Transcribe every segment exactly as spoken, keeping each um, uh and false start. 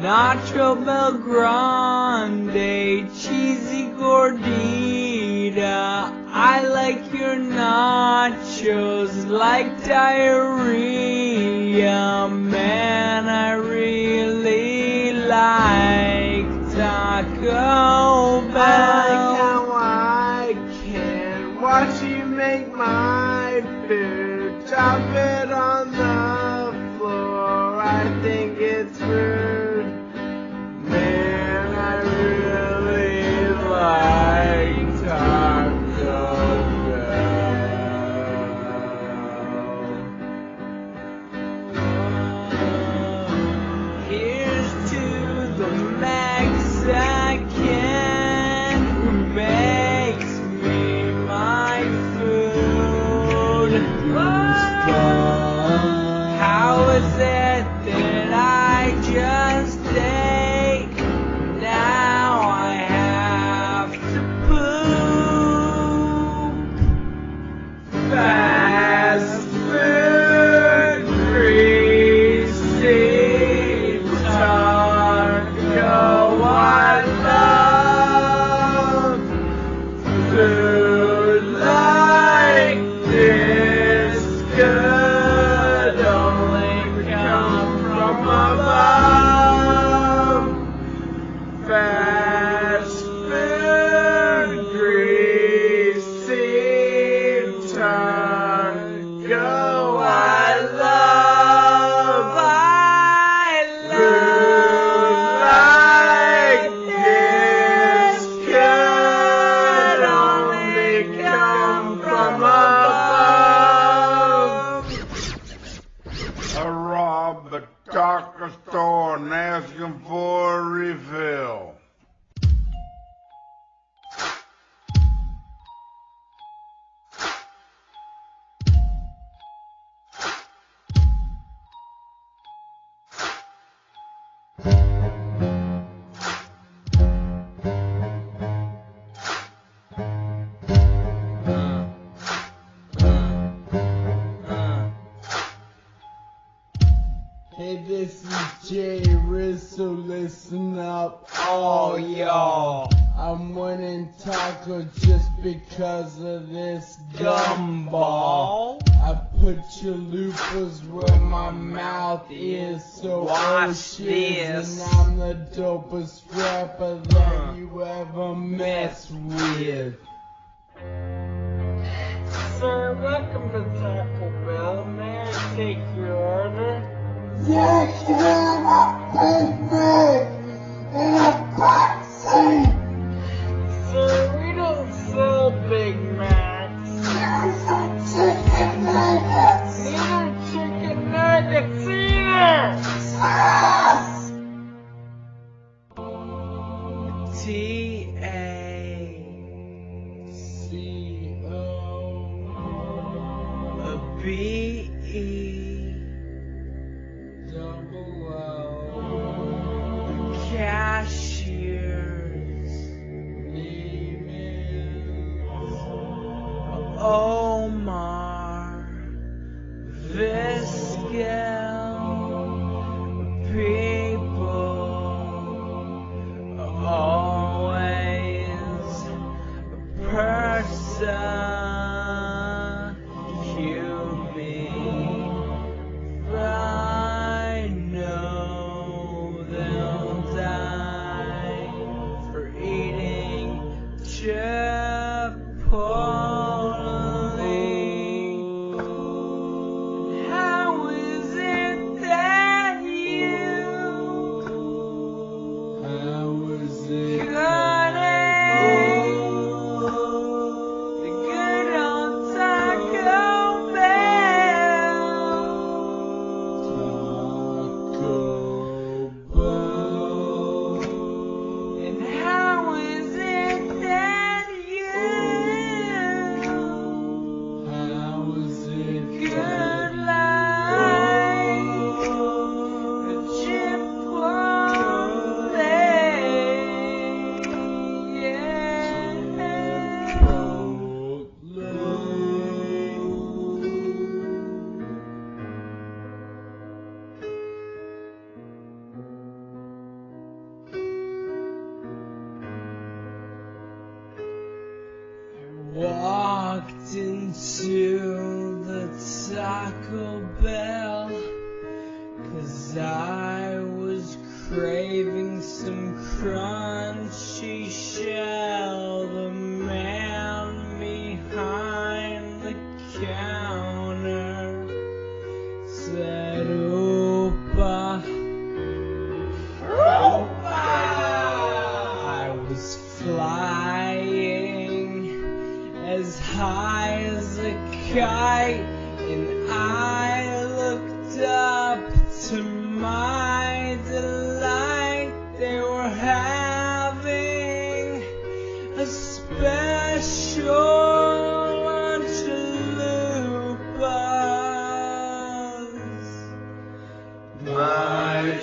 Nacho Bel Grande, cheesy gordita. I like your nachos like diarrhea. Man, I really like Taco Bell. I like how I can watch you make my food. Drop it on the floor. I think it's rude. Man, I really like Taco Bell. Here's to the Mexican who makes me my food. How is it that I just ate? Now I have to poop. Fast food, greasy taco, I love food like this could only come from above. Fast food, greasy taco, I love. I love like this could only come from above. I robbed a taco store and asked him for a refill. Hey, this is Jay Rizzo, listen up, all y'all. I'm winning tacos just because of this gumball. I put chalupas where my mouth is, so Watch oh shit, this. and I'm the dopest rapper that you ever mess with. Sir, welcome to Taco Bell. May I take your order? Yeah, can I have a Big Mac and a Pepsi? Sir, we don't sell Big Macs. There's a chicken nuggets. Neither chicken nuggets either. Yes! T A C O B E double O Taco Bell, 'cause I was craving some crunchy shell. The man behind the counter said, Opa, Opa. I was flying as high as a kite, and I looked up. To my delight, they were having a special lunch chalupas. My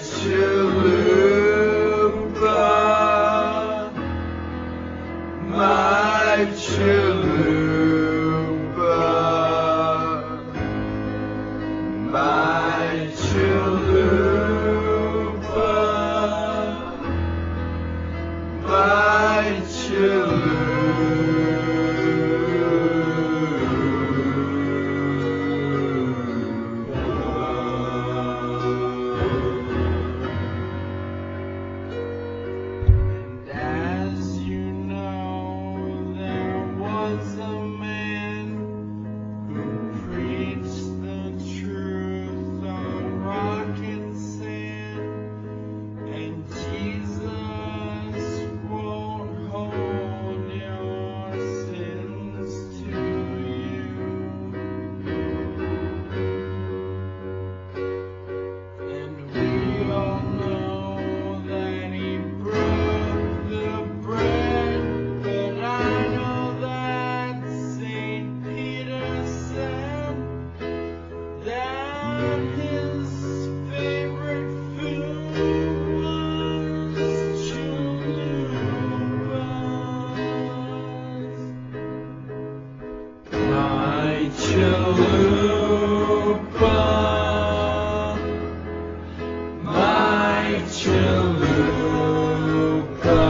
chalupa, my chalupa, my chalupa, my And as you know, there was a man who preached the truth on rock and sand, and Jesus won't hold your sins to you. And we all know that he broke the bread, but I know that Saint Peter said that his favorite food was chalupas. My chalupa, my chalupa,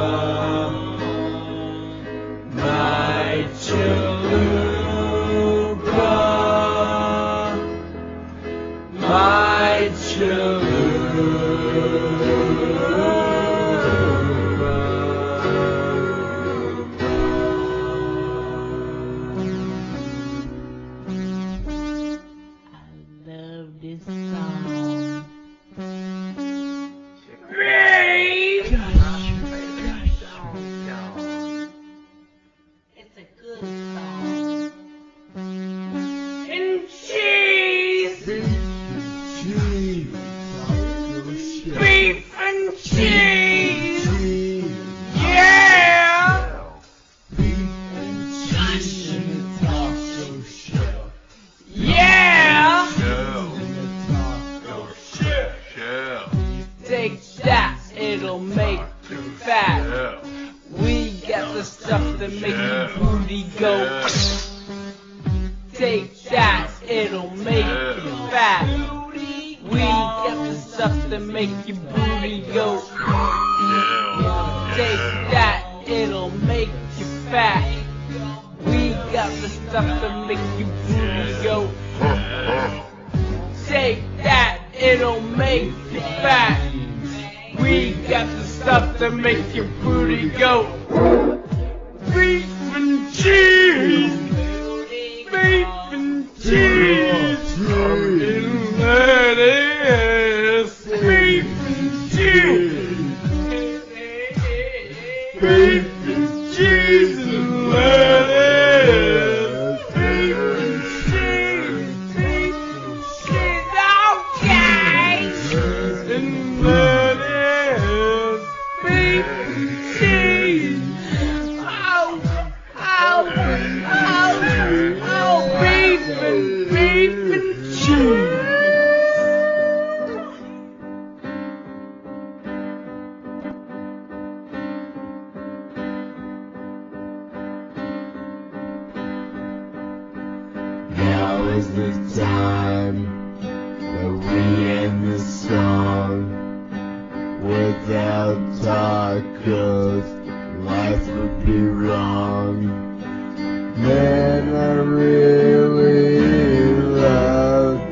my chalupa, my I love this song. It's a good song. And cheese! cheese, Beef and cheese! cheese, Yeah! beef and cheese in a taco shell. Yeah! Shell, taco shell, Take that, it'll make you fat. shell, We got the stuff that make your booty go. Take that, it'll make you fat. We got the stuff that make your booty go. Take that, it'll make you fat. We got the stuff that make your booty go. Take that, it'll make you fat. We got the stuff that make your booty go. Beef and cheese, beef and cheese, and lettuce. Beef and cheese, beef and cheese and lettuce. Beef and cheese, beef and cheese, okay. And lettuce, beef and cheese. Oh, oh, oh, oh, beef and beef and cheese. Now is the time that we end the song. Without tacos, life would be wrong. Man, I really love